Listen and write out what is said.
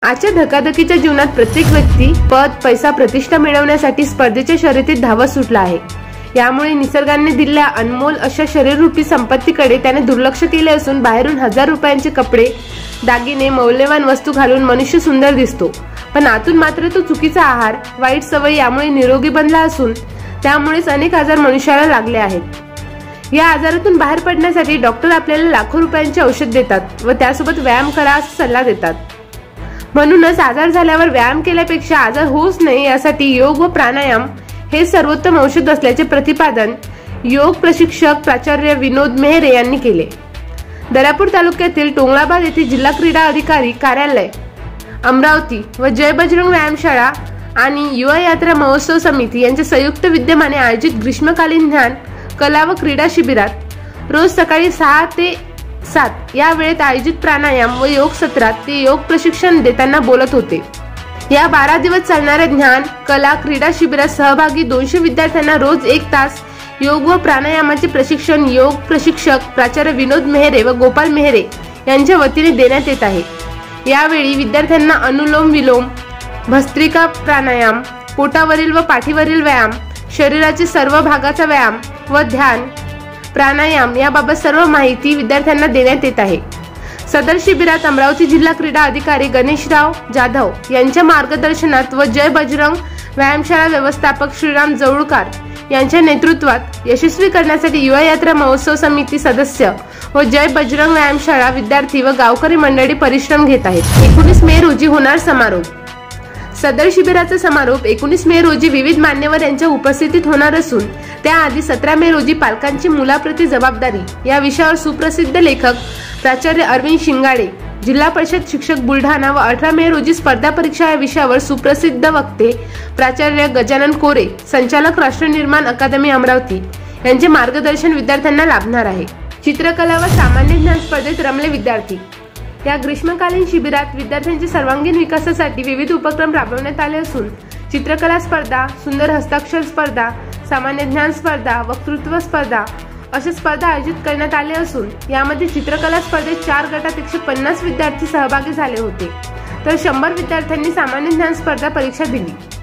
आजच्या धकाधकीच्या जीवनात प्रत्येक व्यक्ती पद, पैसा, प्रतिष्ठा मिळवण्यासाठी स्पर्धेच्या शर्यतीत धावत सुटला आहे। यामुळे निसर्गाने दिलेल्या अनमोल अशा शरीररूपी संपत्तीकडे त्याने दुर्लक्ष केले असून बाहेरून 1000 रुपयांचे कपडे, दागिने, मौल्यवान वस्तू घालून मनुष्य सुंदर दिसतो, पण आतून मात्र तो चुकीचा आहार, वाईट सवयी यामुळे निरोगी बनला असून त्यामुळेच अनेक आजार मनुष्याला लागले आहेत। या आजारातून बाहेर पडण्यासाठी डॉक्टर आपल्याला लाखो रुपयांचे औषध देतात व त्यासोबत व्यायाम करा असा सल्ला देतात। म्हणूनच आजार झाल्यावर व्यायाम केल्यापेक्षा आजार होऊच नये यासाठी योग व प्राणायाम हे सर्वोत्तम औषध असल्याचे प्रतिपादन योग प्रशिक्षक प्राचार्य विनोद मेहरे यांनी केले। दर्यापूर तालुक्यातील टोंगळाबाद येथे जिल्हा क्रीडा अधिकारी कार्यालय अमरावती व जय बजरंग व्यायामशाळा आणि युवा यात्रा महोत्सव समिती यांच्या संयुक्त विद्यमाने आयोजित ग्रीष्मकालीन ध्यान, कला व क्रीडा शिबिरात रोज सकाळी 6 ते 7 या वेळेत आयोजित प्राणायाम व योग सत्रात ते योग प्रशिक्षण देताना बोलत होते। या 12 दिवस चालणाऱ्या ज्ञान, कला, क्रीडा शिबिरात सहभागी 200 विद्यार्थ्यांना रोज 1 तास योग व प्राणायामाचे प्रशिक्षण योग प्रशिक्षक प्राचार्य विनोद मेहरे व गोपाल मेहरे यांच्या वतीने देण्यात येत आहे। यावेळी विद्यार्थ्यांना अनुलोम विलोम, भस्त्रिका प्राणायाम, पोटावरील व पाठीवरील व्यायाम, शरीराचे सर्व भागाचा व्यायाम व ध्यान प्राणायाम याबाबत सर्व माहिती विद्यार्थ्यांना देण्यात येत आहे। सदर शिबिरात अमरावती जिल्हा क्रीडा अधिकारी गणेशराव जाधव यांच्या मार्गदर्शनात व जय बजरंग व्यायामशाळा व्यवस्थापक श्रीराम जवळकर यांच्या नेतृत्वात यशस्वी करण्यासाठी युवा यात्रा महोत्सव समिती सदस्य व जय बजरंग व्यायामशाळा विद्यार्थी व गावकरी मंडळी परिश्रम घेत आहेत। 19 मे रोजी होणार समारोप। सदर शिबिराचा समारोप 19 मे रोजी विविध मान्यवर यांच्या उपस्थितीत होणार असून त्याआधी 17 मे रोजी पालकांची मुलाप्रती जबाबदारी या विषयावर सुप्रसिद्ध लेखक प्राचार्य अरविंद शिंगाडे, जिल्हा परिषद शिक्षक बुलढाणा व 18 मे रोजी स्पर्धा परीक्षा या विषयावर सुप्रसिद्ध वक्ते प्राचार्य गजानन कोरे, संचालक राष्ट्र निर्माण अकादमी अमरावती यांचे मार्गदर्शन विद्यार्थ्यांना लाभणार आहे। चित्रकला व सामान्य ज्ञान स्पर्धेत रमले विद्यार्थी। या ग्रीष्मकालीन शिबिरात विद्यार्थ्यांच्या सर्वांगीण विकासासाठी विविध उपक्रम राबवण्यात आले असून चित्रकला स्पर्धा, सुंदर हस्ताक्षर स्पर्धा, सामान्य ज्ञान स्पर्धा, वक्तृत्व स्पर्धा अशा स्पर्धा आयोजित करण्यात आल्या असून यामध्ये चित्रकला स्पर्धेत 4 गटात 150 विद्यार्थी सहभागी झाले होते, तर 100 विद्यार्थ्यांनी सामान्य ज्ञान स्पर्धा परीक्षा दिली।